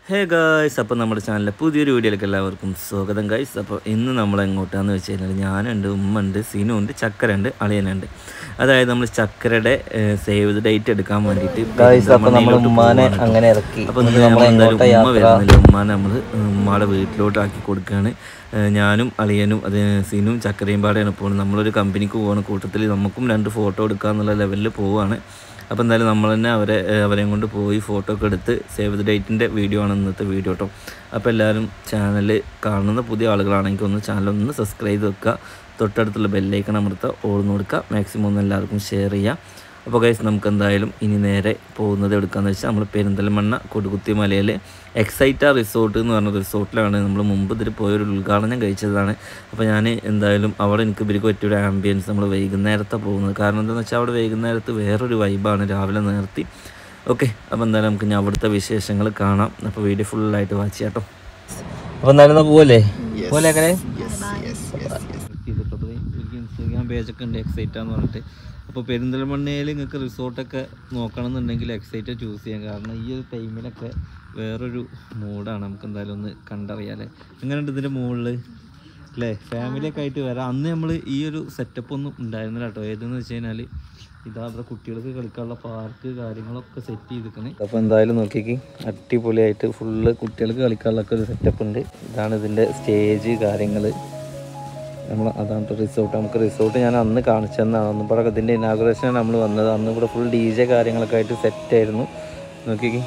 Hey guys, അപ്പോൾ നമ്മുടെ ചാനലിലെ പുതിയൊരു വീഡിയോയിലേക്ക് എല്ലാവർക്കും സ്വാഗതം ഗായ്സ്. അപ്പോൾ ഇന്ന് നമ്മൾ എങ്ങോട്ടാണെന്ന് വെച്ച് കഴിഞ്ഞാൽ ഞാനുണ്ട്, ഉമ്മ ഉണ്ട്, സീനു ഉണ്ട്, ചക്കര ഉണ്ട്, അളിയനുണ്ട്. അതായത് നമ്മൾ ചക്കരയുടെ സേവ് ദ ഡേറ്റ് എടുക്കാൻ വേണ്ടിയിട്ട് അങ്ങനെ ഇറക്കി. അപ്പോൾ നമ്മളെന്തായാലും ഉമ്മ വരുന്നില്ല, ഉമ്മാനെ നമ്മൾ ഉമ്മയുടെ വീട്ടിലോട്ടാക്കി കൊടുക്കുകയാണ്. ഞാനും അളിയനും സീനും ചക്കരയും പാടെയാണ് പോകുന്നത്. നമ്മളൊരു കമ്പനിക്ക് പോകുന്ന കൂട്ടത്തിൽ നമുക്കും 2 ഫോട്ടോ എടുക്കാമെന്നുള്ള ലെവലിൽ പോവുകയാണ്. അപ്പോൾ എന്തായാലും നമ്മൾ തന്നെ അവരെയും കൊണ്ട് പോയി ഫോട്ടോ ഒക്കെ എടുത്ത് സേവ് ദ ഡേറ്റിൻ്റെ വീഡിയോ ആണ് ഇന്നത്തെ വീഡിയോ കേട്ടോ. അപ്പോൾ എല്ലാവരും ചാനൽ കാണുന്ന പുതിയ ആളുകളാണെങ്കിൽ ഒന്ന് ചാനലൊന്ന് സബ്സ്ക്രൈബ് വെക്കുക, തൊട്ടടുത്തുള്ള ബെല്ലൈക്കൺ അമർത്തുക, ഓൾന്ന് കൊടുക്കുക, മാക്സിമം ഒന്ന് എല്ലാവർക്കും ഷെയർ ചെയ്യുക. അപ്പോൾ ഗൈസ്, നമുക്ക് എന്തായാലും ഇനി നേരെ പോകുന്നത് എടുക്കാമെന്ന് വെച്ചാൽ നമ്മൾ പെരിന്തൽമണ്ണ കൊടുകുത്തി മലയിൽ എക്സൈറ്റ റിസോർട്ട് എന്ന് പറഞ്ഞ റിസോർട്ടിലാണ് നമ്മൾ മുമ്പ് ഇതിൽ പോയൊരു ഉദ്ഘാടനം കഴിച്ചതാണ്. അപ്പോൾ ഞാൻ എന്തായാലും അവിടെ എനിക്ക് ഇവർക്ക് പറ്റിയൊരു ആംബിയൻസ് നമ്മൾ വൈകുന്നേരത്താണ് പോകുന്നത്. കാരണം എന്താണെന്ന് വെച്ചാൽ അവിടെ വൈകുന്നേരത്ത് വേറൊരു വൈബാണ്, രാവിലെ നേരത്തെ. ഓക്കെ, അപ്പോൾ എന്തായാലും നമുക്ക് ഇനി അവിടുത്തെ വിശേഷങ്ങൾ കാണാം. അപ്പോൾ വീഡിയോ ഫുള്ളായിട്ട് വാച്ച് ചെയ്യാം കേട്ടോ. അപ്പോൾ എന്തായാലും പോലെ അങ്ങനെ ഇൻസ്റ്റാഗ്രാം പേജൊക്കെ ഉണ്ട് എക്സൈറ്റ എന്ന് പറഞ്ഞിട്ട്. അപ്പോൾ പെരിന്തൽമണ്ണയിൽ നിങ്ങൾക്ക് റിസോർട്ടൊക്കെ നോക്കണമെന്നുണ്ടെങ്കിൽ എക്സൈറ്റ് ചൂസ് ചെയ്യാം. കാരണം ഈ ഒരു ടൈമിലൊക്കെ വേറൊരു മൂഡാണ്. നമുക്ക് എന്തായാലും ഒന്ന് കണ്ടറിയാമല്ലേ എങ്ങനെയുണ്ട് ഇതിൻ്റെ മുകളിൽ അല്ലേ. ഫാമിലിയൊക്കെ ആയിട്ട് വരാം. അന്ന് നമ്മൾ ഈ ഒരു സെറ്റപ്പ് ഒന്നും ഉണ്ടായിരുന്നില്ല കേട്ടോ. ഏതെന്ന് വെച്ച് കഴിഞ്ഞാൽ ഇതാ അവിടെ കുട്ടികൾക്ക് കളിക്കാനുള്ള പാർക്ക് കാര്യങ്ങളൊക്കെ സെറ്റ് ചെയ്തിരിക്കണേ. അപ്പോൾ എന്തായാലും നോക്കിക്ക് അടിപൊളിയായിട്ട് ഫുള്ള് കുട്ടികൾക്ക് കളിക്കാനുള്ളൊക്കെ ഒരു സെറ്റപ്പ് ഉണ്ട്. ഇതാണ് ഇതിൻ്റെ സ്റ്റേജ് കാര്യങ്ങൾ. അതാണ് റിസോർട്ട്. നമുക്ക് റിസോർട്ട് ഞാൻ അന്ന് കാണിച്ചു തന്നാണ്. അന്ന് ഇവിടെ ഇതിൻ്റെ ഇനാഗുറേഷനാണ് നമ്മൾ വന്നത്. അന്ന് ഇവിടെ ഫുൾ DJ കാര്യങ്ങളൊക്കെ ആയിട്ട് സെറ്റായിരുന്നു. നോക്കിക്ക്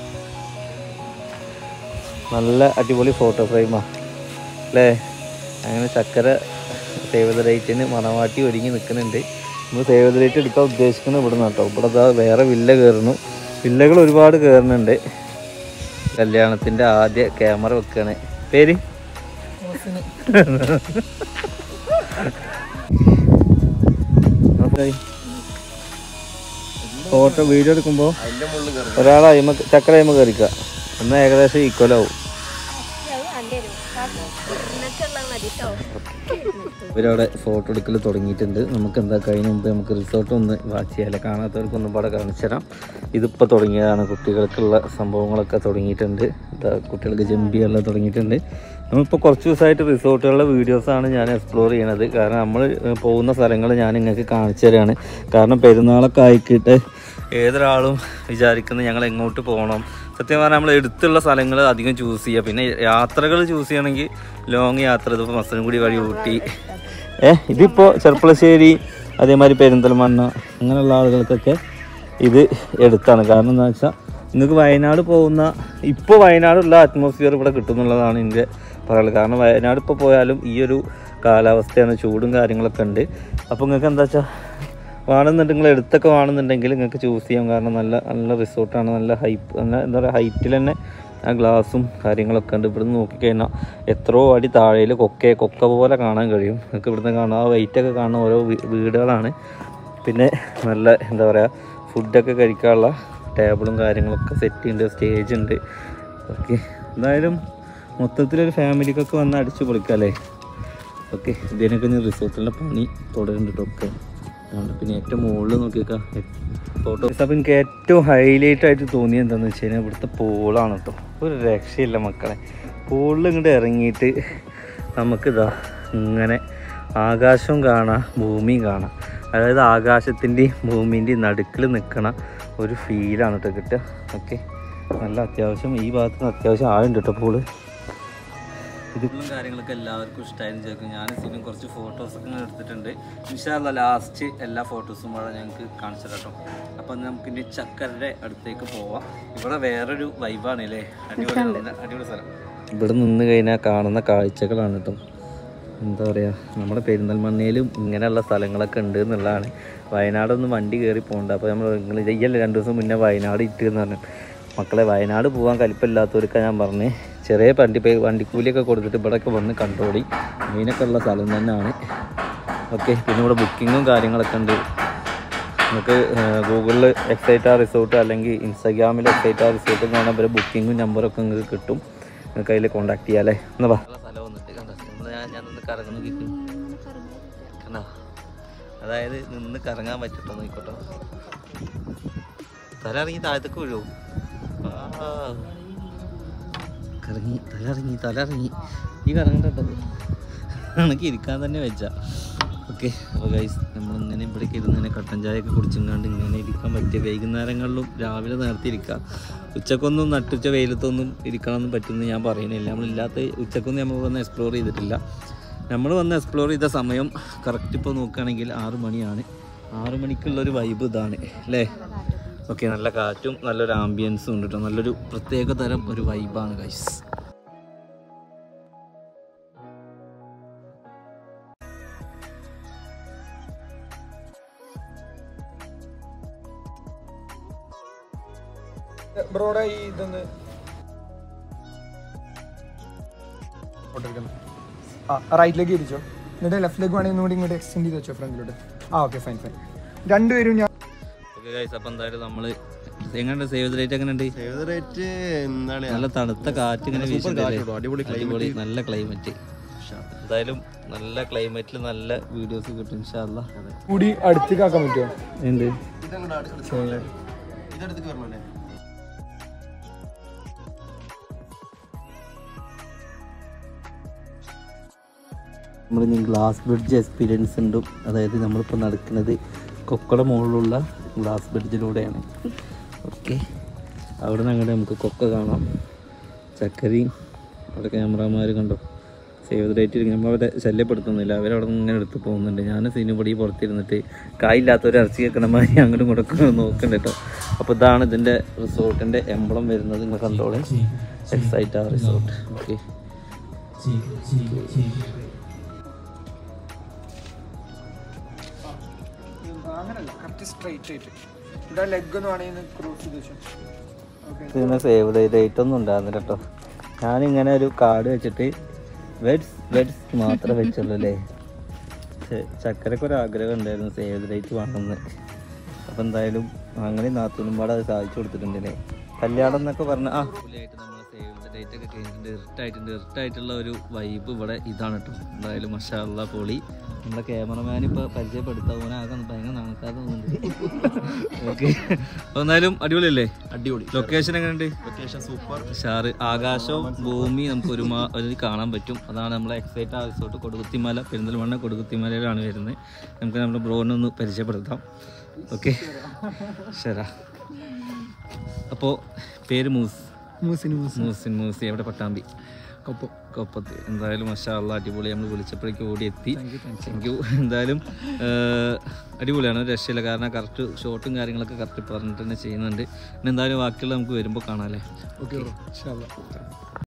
നല്ല അടിപൊളി ഫോട്ടോ ഫ്രെയിമാണ് അല്ലേ. അങ്ങനെ ചക്കര സേവ് ദ ഡേറ്റിന് മണവാട്ടി ഒരുങ്ങി നിൽക്കുന്നുണ്ട്. നമ്മൾ സേവ് ദ ഡേറ്റ് എടുക്കാൻ ഉദ്ദേശിക്കുന്നത് ഇവിടെ നിന്ന് കേട്ടോ. ഇവിടെ വേറെ വില്ല കയറുന്നു, വില്ലകൾ ഒരുപാട് കയറുന്നുണ്ട്. കല്യാണത്തിൻ്റെ ആദ്യ ക്യാമറ വെക്കുകയാണ്. പേര് ഫോട്ടോ വീഡിയോ എടുക്കുമ്പോൾ ഒരാൾ ചക്കര അയിമ കയറിക്കുക എന്നാൽ ഏകദേശം ഈക്വലാവും. ഇവരവിടെ ഫോട്ടോ എടുക്കൽ തുടങ്ങിയിട്ടുണ്ട്. നമുക്ക് എന്താ കഴിഞ്ഞ മുമ്പ് നമുക്ക് റിസോർട്ട് ഒന്ന് വാച്ച് ചെയ്യാമല്ലേ. കാണാത്തവർക്കൊന്നും പാടെ കാണിച്ചു തരാം. ഇതിപ്പോൾ തുടങ്ങിയതാണ്. കുട്ടികൾക്കുള്ള സംഭവങ്ങളൊക്കെ തുടങ്ങിയിട്ടുണ്ട്. കുട്ടികൾക്ക് ജമ്പിയെല്ലാം തുടങ്ങിയിട്ടുണ്ട്. നമ്മളിപ്പോൾ കുറച്ച് ദിവസമായിട്ട് റിസോർട്ടുകളുടെ വീഡിയോസാണ് ഞാൻ എക്സ്പ്ലോർ ചെയ്യണത്. കാരണം നമ്മൾ പോകുന്ന സ്ഥലങ്ങൾ ഞാൻ നിങ്ങൾക്ക് കാണിച്ചു തരാണ്. കാരണം പെരുന്നാളൊക്കെ ആയിക്കിട്ട് ഏതൊരാളും വിചാരിക്കുന്നത് ഞങ്ങൾ എങ്ങോട്ട് പോകണം. സത്യം പറഞ്ഞാൽ നമ്മൾ എടുത്തുള്ള സ്ഥലങ്ങൾ അധികം ചൂസ് ചെയ്യുക. പിന്നെ യാത്രകൾ ചൂസ് ചെയ്യണമെങ്കിൽ ലോങ് യാത്ര, ഇതിപ്പോൾ മസനഗുഡി വഴി ഊട്ടി, ഇതിപ്പോൾ ചെർപ്പളശ്ശേരി, അതേമാതിരി പെരിന്തൽമണ്ണ അങ്ങനെയുള്ള ആളുകൾക്കൊക്കെ ഇത് എടുത്താണ്. കാരണം എന്താ വെച്ചാൽ നിങ്ങൾക്ക് വയനാട് പോകുന്ന ഇപ്പോൾ വയനാടുള്ള അറ്റ്മോസ്ഫിയർ ഇവിടെ കിട്ടുമെന്നുള്ളതാണ് എൻ്റെ പറയുന്നത്. കാരണം വയനാട് ഇപ്പോൾ പോയാലും ഈ ഒരു കാലാവസ്ഥയാണ്, ചൂടും കാര്യങ്ങളൊക്കെ ഉണ്ട്. അപ്പോൾ നിങ്ങൾക്ക് എന്താ വെച്ചാൽ വേണമെന്നുണ്ടെങ്കിൽ നിങ്ങൾ എടുത്തൊക്കെ വേണമെന്നുണ്ടെങ്കിൽ നിങ്ങൾക്ക് ചൂസ് ചെയ്യാം. കാരണം നല്ല നല്ല റിസോർട്ടാണ്. നല്ല എന്താ പറയുക, ഹൈറ്റിൽ തന്നെ ആ ഗ്ലാസും കാര്യങ്ങളൊക്കെ ഉണ്ട്. ഇവിടുന്ന് നോക്കിക്കഴിഞ്ഞാൽ എത്രയോ അടി താഴേൽ കൊക്ക പോലെ കാണാൻ കഴിയും. നിങ്ങൾക്ക് ഇവിടുന്ന് കാണാം. ആ വെയിറ്റൊക്കെ കാണുന്ന ഓരോ വീടുകളാണ്. പിന്നെ നല്ല എന്താ പറയുക, ഫുഡൊക്കെ കഴിക്കാനുള്ള ടേബിളും കാര്യങ്ങളൊക്കെ സെറ്റ് ചെയ്യുന്നുണ്ട്, സ്റ്റേജ് ഉണ്ട്. ഓക്കെ, എന്തായാലും മൊത്തത്തിലൊരു ഫാമിലിക്കൊക്കെ വന്ന് അടിച്ചു പൊളിക്കാം അല്ലേ. ഓക്കെ, ഇതിനൊക്കെ ഞാൻ റിസോർട്ടിൻ്റെ പണി തുടരുന്നുണ്ട് ഒക്കെ. പിന്നെ ഏറ്റവും മുകളിൽ നോക്കിയേക്കാം ഫോട്ടോസ്. അപ്പോൾ എനിക്ക് ഏറ്റവും ഹൈലൈറ്റ് ആയിട്ട് തോന്നിയത് എന്താണെന്ന് വെച്ച് കഴിഞ്ഞാൽ ഇവിടുത്തെ പൂളാണ് കേട്ടോ. ഒരു രക്ഷയില്ല മക്കളെ. പൂളിൽ ഇങ്ങോട്ട് ഇറങ്ങിയിട്ട് നമുക്കിതാ ഇങ്ങനെ ആകാശവും കാണാം, ഭൂമിയും കാണാം. അതായത് ആകാശത്തിൻ്റെയും ഭൂമിൻ്റെയും നടുക്കിൽ നിൽക്കണ ഒരു ഫീലാണ് കേട്ടോ കിട്ടുക. ഓക്കെ, നല്ല അത്യാവശ്യം ഈ ഭാഗത്ത് നിന്ന് അത്യാവശ്യം ആഴുണ്ട് കേട്ടോ പൂള്. ഇതിലും കാര്യങ്ങളൊക്കെ എല്ലാവർക്കും ഇഷ്ടമായിരുന്നു ചേർക്കും. ഞാൻ ഇതിനും കുറച്ച് ഫോട്ടോസൊക്കെ ഇങ്ങനെ എടുത്തിട്ടുണ്ട്. ഇൻഷാ അല്ലാഹ് ലാസ്റ്റ് എല്ലാ ഫോട്ടോസും കൂടെ ഞങ്ങൾക്ക് കാണിച്ചു തരാം. അപ്പം നമുക്കിനി ചക്കരയുടെ അടുത്തേക്ക് പോവാം. ഇവിടെ വേറൊരു വൈബാണ് അല്ലേ, അടിപൊളി സ്ഥലം. ഇവിടെ നിന്ന് കഴിഞ്ഞാൽ കാണുന്ന കാഴ്ചകളാണ് കേട്ടോ. എന്താ പറയുക, നമ്മുടെ പെരിന്തൽമണ്ണയിലും ഇങ്ങനെയുള്ള സ്ഥലങ്ങളൊക്കെ ഉണ്ട് എന്നുള്ളതാണ്. വയനാടൊന്നും വണ്ടി കയറി പോകണ്ട. അപ്പോൾ നമ്മൾ നിങ്ങൾ ചെയ്യല്ലേ 2 ദിവസം മുന്നേ വയനാട് ഇട്ടെന്ന് പറഞ്ഞു. മക്കളെ, വയനാട് പോകാൻ കലിപ്പില്ലാത്തവർക്കാണ് ഞാൻ പറഞ്ഞ് ചെറിയ വണ്ടിക്കൂലിയൊക്കെ കൊടുത്തിട്ട് ഇവിടെയൊക്കെ വന്ന് കണ്ടോടി. മീനൊക്കെ ഉള്ള സ്ഥലം തന്നെയാണ്. ഓക്കെ, പിന്നെ ഇവിടെ ബുക്കിങ്ങും കാര്യങ്ങളൊക്കെ ഉണ്ട്. നമുക്ക് ഗൂഗിളിൽ എക്സൈറ്റ റിസോർട്ട് അല്ലെങ്കിൽ ഇൻസ്റ്റാഗ്രാമിൽ എക്സൈറ്റ റിസോർട്ട് എന്ന് പറഞ്ഞാൽ ഇവരെ ബുക്കിങ്ങും നമ്പറൊക്കെ നിങ്ങൾക്ക് കിട്ടും. നിങ്ങൾക്ക് അതിൽ കോൺടാക്ട് ചെയ്യാം അല്ലേ. എന്നാ സ്ഥലം വന്നിട്ട് കണ്ടോ, ഞാൻ നിന്ന് കറങ്ങുന്നു കണ്ടോ. അതായത് നിന്ന് കറങ്ങാൻ പറ്റട്ടോ, നോക്കട്ടോ. സ്ഥലം ഇറങ്ങി താഴത്തേക്ക് വീഴുമോ. തല ഇറങ്ങി ഈ കറങ്ങേണ്ടത് കണക്ക് ഇരിക്കാൻ തന്നെ വെച്ച. ഓക്കെ, അപ്പോൾ ഗൈസ് നമ്മളിങ്ങനെ ഇവിടേക്ക് ഇരുന്ന് കട്ടൻ ചായയൊക്കെ കുടിച്ചിങ്ങാണ്ട് ഇങ്ങനെ ഇരിക്കാൻ പറ്റിയ വൈകുന്നേരങ്ങളിലും രാവിലെ നേരത്തെ ഇരിക്കുക. ഉച്ചക്കൊന്നും നട്ടുച്ച വെയിലത്തൊന്നും ഇരിക്കണമെന്ന് പറ്റുമെന്ന് ഞാൻ പറയുന്നില്ല. നമ്മളില്ലാത്ത ഉച്ചക്കൊന്നും നമ്മൾ വന്ന് എക്സ്പ്ലോർ ചെയ്തിട്ടില്ല. നമ്മൾ വന്ന് എക്സ്പ്ലോർ ചെയ്ത സമയം കറക്റ്റ് ഇപ്പോൾ നോക്കുകയാണെങ്കിൽ 6 മണിയാണ്. 6 മണിക്കുള്ളൊരു വൈബ് ഇതാണ് അല്ലേ? ഓക്കെ, നല്ല കാറ്റും നല്ലൊരു ആംബിയൻസും ഉണ്ട് കേട്ടോ. നല്ലൊരു പ്രത്യേക തരം ഒരു വൈബാണ് ഗൈസ്. ബ്രോടെ ഈ ഇതൊന്ന് റൈറ്റിലേക്ക് ഇരിച്ചോ, എന്നിട്ട് ലെഫ്റ്റിലേക്ക് വേണമെങ്കിൽ ഒന്നുകൂടി ഇങ്ങോട്ട് എക്സ്റ്റെൻഡ് ചെയ്ത് വെച്ചോ ഫ്രണ്ടിലോട്ട്. Okay fine. രണ്ടുപേരും ഞാൻ ഓക്കെ ഗൈസ്, അപ്പോൾ എന്തായാലും നമ്മൾ എങ്ങനെയുണ്ട് സേവ് ദ ഡേറ്റ്? എങ്ങനെയുണ്ട്? നല്ല തണുത്ത കാറ്റ് ഇങ്ങനെ വീശുന്നുണ്ട്. അടിപൊളി നല്ല ക്ലൈമറ്റ്. എന്തായാലും നല്ല ക്ലൈമറ്റിൽ നല്ല വീഡിയോസ് കിട്ടും ഇൻഷാ അല്ലാ. കൂടി അടുത്തേക്ക് ആക്കാൻ പറ്റുമോ? എന്ത് നമ്മളിനി ഗ്ലാസ് ബ്രിഡ്ജ് എക്സ്പീരിയൻസ് ഉണ്ട്. അതായത് നമ്മളിപ്പോൾ നടക്കുന്നത് കൊക്കയുടെ മുകളിലുള്ള ഗ്ലാസ് ബ്രിഡ്ജിലൂടെയാണ്. ഓക്കെ, അവിടെ നിന്ന് അങ്ങോട്ട് നമുക്ക് കൊക്ക കാണാം. ചക്കരയും അവിടെ ക്യാമറമാർ കണ്ടോ സേവ് ദ ഡേറ്റ്. നമ്മളവിടെ ശല്യപ്പെടുത്തുന്നില്ല, അവരവിടെ നിന്ന് ഇങ്ങനെ എടുത്ത് പോകുന്നുണ്ട്. ഞാൻ സീനുപടി പുറത്തിരുന്നിട്ട് കായില്ലാത്തൊരു ഇറച്ചി വെക്കണമാതിരി അങ്ങോട്ടും ഇങ്ങോട്ടൊക്കെ നോക്കണ്ട കേട്ടോ. അപ്പോൾ ഇതാണ് ഇതിൻ്റെ റിസോർട്ടിൻ്റെ എംബ്ലം വരുന്നത്. നിങ്ങൾ കണ്ടോളെ, എക്സൈറ്റാ റിസോർട്ട്. ഓക്കെ, ഇതിന് സേവ് ദ ഡേറ്റ് ഒന്നും ഉണ്ടായിരുന്നില്ല കേട്ടോ. ഞാനിങ്ങനെ ഒരു കാർഡ് വെച്ചിട്ട് വെഡ്സ് മാത്രമേ വെച്ചുള്ളൂ അല്ലേ. ചക്കരക്ക് ഒരു ആഗ്രഹം ഉണ്ടായിരുന്നു സേവ് ദ ഡേറ്റ് വാങ്ങുന്നത്. അപ്പോൾ എന്തായാലും അങ്ങനെ നാത്തൂനും പാടെ അത് സാധിച്ചു കൊടുത്തിട്ടുണ്ടല്ലേ. കല്യാണം എന്നൊക്കെ പറഞ്ഞാൽ അടിപൊളിയായിട്ട് നമ്മൾ സേവ് ദ ഡേറ്റ് ഒക്കെ കഴിഞ്ഞിട്ടുണ്ട്. ഇറിട്ടായിട്ടുള്ള ഒരു വൈബ് ഇവിടെ ഇതാണ് കേട്ടോ. എന്തായാലും മാഷാ അല്ലാ പൊളി. നമ്മുടെ ക്യാമറമാൻ ഇപ്പോൾ പരിചയപ്പെടുത്താൻ ആകെ ഭയങ്കര നടക്കാതെ തോന്നുന്നുണ്ട്. ഓക്കെ, അപ്പോൾ എന്തായാലും അടിപൊളിയല്ലേ? അടിപൊളി. ലൊക്കേഷൻ എങ്ങനെയുണ്ട്? ലൊക്കേഷൻ സൂപ്പർ ഷാറ്. ആകാശവും ഭൂമി നമുക്ക് ഒരു കാണാൻ പറ്റും. അതാണ് നമ്മളെ എക്സൈറ്റ് റിസോർട്ട്. കൊടുകുത്തിമല, പെരിന്തൽമണ്ണ കൊടുകുത്തിമലയിലാണ് വരുന്നത്. നമുക്ക് നമ്മുടെ ബ്രോനെ ഒന്ന് പരിചയപ്പെടുത്താം. ഓക്കെ, ശരാ. അപ്പോൾ പേര് മൂസിൻ. എവിടെ? പട്ടാമ്പി കൊപ്പത്ത്. എന്തായാലും മാഷാ അല്ലാ അടിപൊളി. നമ്മൾ വിളിച്ചപ്പോഴേക്കും ഓടി എത്തി. Thank you. എന്തായാലും അടിപൊളിയാണ്, രക്ഷയില്ല. കാരണം കറക്റ്റ് ഷോട്ടും കാര്യങ്ങളൊക്കെ കറക്റ്റ് പറഞ്ഞിട്ട് തന്നെ ചെയ്യുന്നുണ്ട്. പിന്നെ എന്തായാലും ബാക്കിയുള്ള നമുക്ക് വരുമ്പോൾ കാണാമല്ലേ? ഓക്കെ.